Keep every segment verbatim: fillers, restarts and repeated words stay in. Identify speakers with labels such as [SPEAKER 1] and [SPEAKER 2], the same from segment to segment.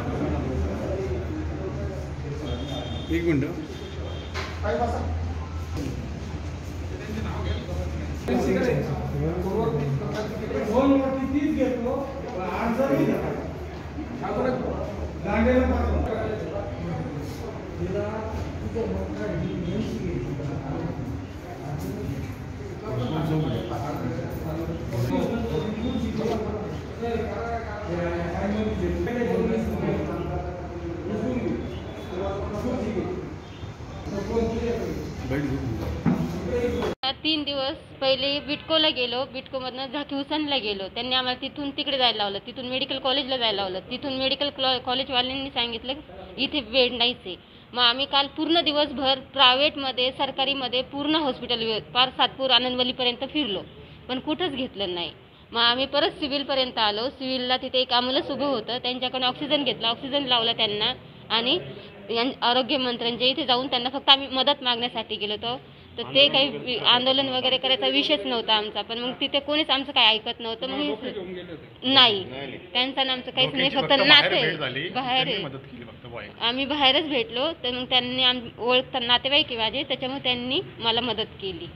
[SPEAKER 1] एक मिनट
[SPEAKER 2] तीन दिवस पहिले बिटकोला गेलो, बिटकोमधनं झाकीउसनला गेलो. त्यांनी आम्हाला तिथून तिकडे जायला लावलं, तिथून मेडिकल कॉलेजला जायला लावलं. तिथून मेडिकल कॉलेजवाल्यांनी सांगितलं इथे बेड नाहीच आहे. मग आम्ही काल पूर्ण दिवसभर प्रायव्हेटमध्ये सरकारीमध्ये पूर्ण हॉस्पिटल पार सातपूर आनंदवलीपर्यंत फिरलो, पण कुठंच घेतलं नाही. मग आम्ही परत सिव्हिलपर्यंत आलो. सिव्हिलला तिथे एक आम्हाला उभं होतं, त्यांच्याकडून ऑक्सिजन घेतला, ऑक्सिजन लावला त्यांना आणि आरोग्यमंत्र्यांच्या इथे जाऊन त्यांना फक्त आम्ही मदत मागण्यासाठी गेलो होतो. तर ते काही आंदोलन वगैरे करायचा विषयच नव्हता आमचा, पण मग तिथे कोणीच आमचं काही ऐकत नव्हतं. मग नाही, त्यांचं आणि आमचं काहीच नाही, फक्त नाते बाहेर आम्ही बाहेरच भेटलो. तर मग त्यांनी आम ओळखता नातेवाईक आहे माझे, त्याच्यामुळे त्यांनी मला मदत केली.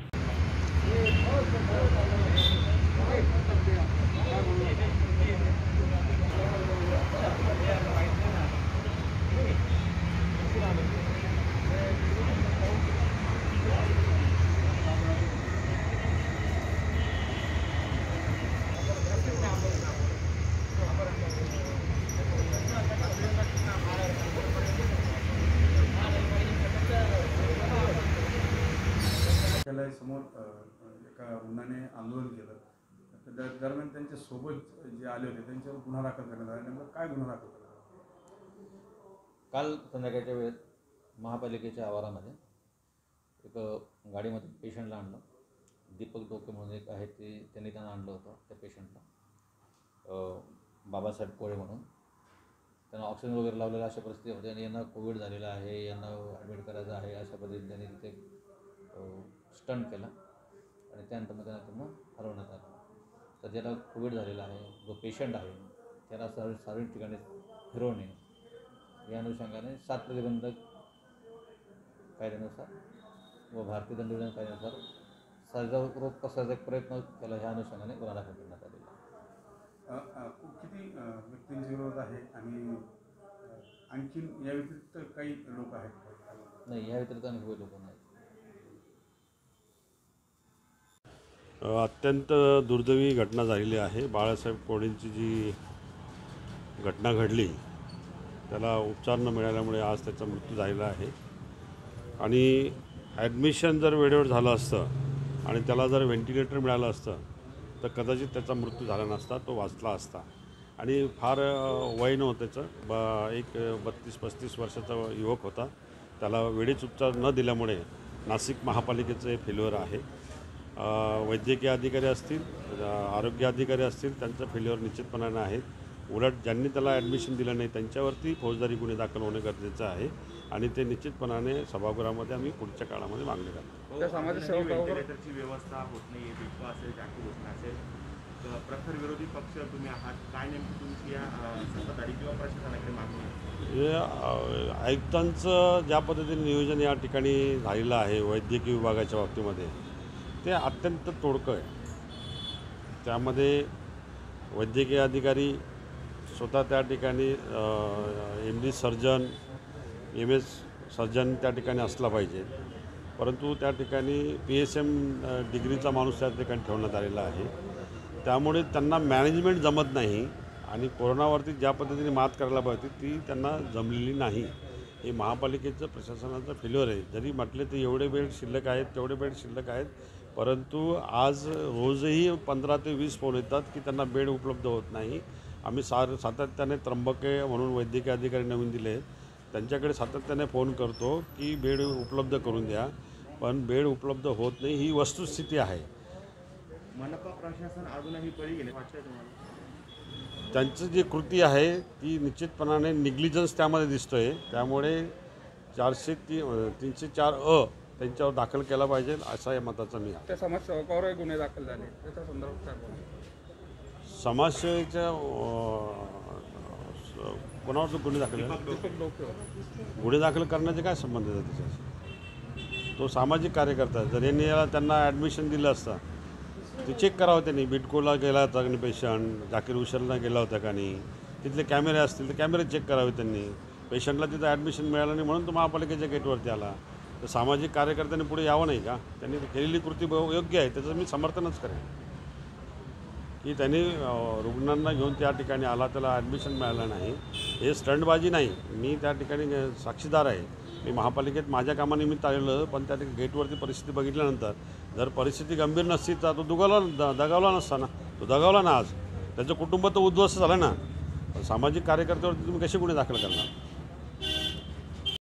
[SPEAKER 1] समोर एका रुग्णाने आंदोलन केलं, त्या दरम्यान त्यांच्या सोबत जे आले होते त्यांच्यावर गुन्हा दाखल करण्यात आला. नेमकं काय गुन्हा दाखल करण्यात?
[SPEAKER 3] काल संध्याकाळच्या वेळेत महापालिकेच्या आवारामध्ये एक गाडीमध्ये पेशंटला आणलं. दीपक डोके म्हणून एक आहे, ते त्यांनी त्यांना आणलं होतं. त्या पेशंटला बाबासाहेब कोळे म्हणून, त्यांना ऑक्सिजन वगैरे लावलेला अशा परिस्थिती होती आणि यांना कोविड झालेला आहे, यांना ॲडमिट करायचं आहे, अशा पद्धतीने त्यांनी तिथे स्टंट केला आणि त्यानंतर मग त्यांना त्यांना हलवण्यात आलं. तर ज्याला कोविड झालेला आहे, जो पेशंट आहे, त्याला सार्व सार्वजनिक ठिकाणी फिरवणे या अनुषंगाने सात प्रतिबंधक कायद्यानुसार व भारतीय दंडविधान कायद्यानुसार सजावपूर्वक पसरायचा एक प्रयत्न केला, ह्या अनुषंगाने गुन्हा दाखल करण्यात आलेला.
[SPEAKER 1] किती व्यक्तींच्या विरोध आहे आणि आणखी या व्यतिरिक्त काही लोक आहेत?
[SPEAKER 3] नाही, या व्यतिरिक्त आणखी लोक नाही.
[SPEAKER 4] अत्यंत दुर्दैवी घटना झालेली आहे. बाळासाहेब कोळेंची जी घटना घडली त्याला उपचार न मिळाल्यामुळे आज त्याचा मृत्यू झालेला आहे. आणि ॲडमिशन जर वेळेवर झालं असतं आणि त्याला जर व्हेंटिलेटर मिळालं असतं तर कदाचित त्याचा मृत्यू झाला नसता, तो वाचला असता. आणि फार वय नव्हतं त्याचं, ब एक बत्तीस पस्तीस वर्षाचा युवक होता. त्याला वेळेच उपचार न दिल्यामुळे नाशिक महापालिकेचं हे फेल्युअर आहे. वैद्यकीय अधिकारी असतील, आरोग्य अधिकारी असतील, त्यांचं फेल्युअर निश्चितपणाने आहेत. उलट ज्यांनी त्याला ॲडमिशन दिलं नाही त्यांच्यावरती फौजदारी गुन्हे दाखल होणे गरजेचं आहे आणि ते निश्चितपणाने सभागृहामध्ये आम्ही पुढच्या काळामध्ये मागणी करतो.
[SPEAKER 5] त्या समाजसेवकाची व्यवस्था होत नाही, बिटको असेल, जाकीउसन असेल, प्रखर विरोधी पक्ष तुम्ही आहात, काय नेमकी तुमची या सत्ताधारी किंवा प्रशासनाकडे मागणी?
[SPEAKER 4] हे आयुक्तांचं ज्या पद्धतीने नियोजन या ठिकाणी झालेलं आहे वैद्यकीय विभागाच्या बाबतीमध्ये, ते अत्यंत तोडकं आहे. त्यामध्ये वैद्यकीय अधिकारी स्वतः त्या ठिकाणी M D surgeon, M S surgeon त्या ठिकाणी असला पाहिजे, परंतु त्या ठिकाणी पी एस एम डिग्रीचा माणूस त्या ठिकाणी ठेवण्यात आलेला आहे. त्यामुळे त्यांना मॅनेजमेंट जमत नाही आणि कोरोनावरती ज्या पद्धतीने मात करायला पाहिजे ती त्यांना जमलेली नाही. हे महापालिकेचं प्रशासनाचं फेल्युअर आहे. जरी म्हटले तर एवढे बेड शिल्लक आहेत, तेवढे बेड शिल्लक आहेत, परंतु आज रोजही पंधरा ते वीस फोन येतात की त्यांना बेड उपलब्ध होत नाही. आम्ही सार सातत्याने त्र्यंबके म्हणून वैद्यकीय अधिकारी नवीन दिले, त्यांच्याकडे सातत्याने फोन करतो की बेड उपलब्ध करून द्या, पण बेड उपलब्ध होत नाही. ही वस्तुस्थिती आहे.
[SPEAKER 5] मनपा प्रशासन अजूनही पळी गेले वाटतं तुम्हाला?
[SPEAKER 4] त्यांची जी कृती आहे ती निश्चितपणाने निग्लिजन्स त्यामध्ये दिसतो आहे. त्यामुळे चारशे ती तीनशे चार अ त्यांच्यावर दाखल केला पाहिजे असा या मताचा मी आहे.
[SPEAKER 5] त्या समाजसेवकावरही गुन्हे दाखल झाले, त्याच्या संदर्भात काय बोलतो?
[SPEAKER 4] समाजसेवेच्या कोणावर गुन्हे दाखल आहे?
[SPEAKER 5] दीपक डोके.
[SPEAKER 4] गुन्हे दाखल करण्याचे काय संबंध आहे त्याच्याशी? तो सामाजिक कार्यकर्ता आहे. जर यांनी याला त्यांना ॲडमिशन दिलं असतं ते चेक करावं त्यांनी. बिटकोला गेला होता का नाही पेशंट, जाकीर हुसेनला गेला होता का नाही, तिथले कॅमेरे असतील तर कॅमेरे चेक करावे त्यांनी. पेशंटला तिथं ॲडमिशन मिळालं नाही म्हणून तो महापालिकेच्या गेटवरती आला. तर सामाजिक कार्यकर्त्यांनी पुढे यावं नाही का? त्यांनी केलेली कृती ब- योग्य आहे, त्याचं मी समर्थनच करेन की त्यांनी अं, रुग्णांना घेऊन त्या ठिकाणी आला, त्याला ॲडमिशन मिळालं नाही. हे स्टंटबाजी नाही. मी त्या ठिकाणी साक्षीदार आहे. मी महापालिकेत माझ्या कामानिमित्त आलेलं, पण त्या ठिकाणी गेटवरती परिस्थिती बघितल्यानंतर जर परिस्थिती गंभीर नसती तर तो दुगावला द दगावला नसता ना. तो दगावला ना. आज त्याचं कुटुंब तर उद्ध्वस्त झालं ना. पण सामाजिक कार्यकर्त्यावरती तुम्ही कसे गुन्हे दाखल करणार?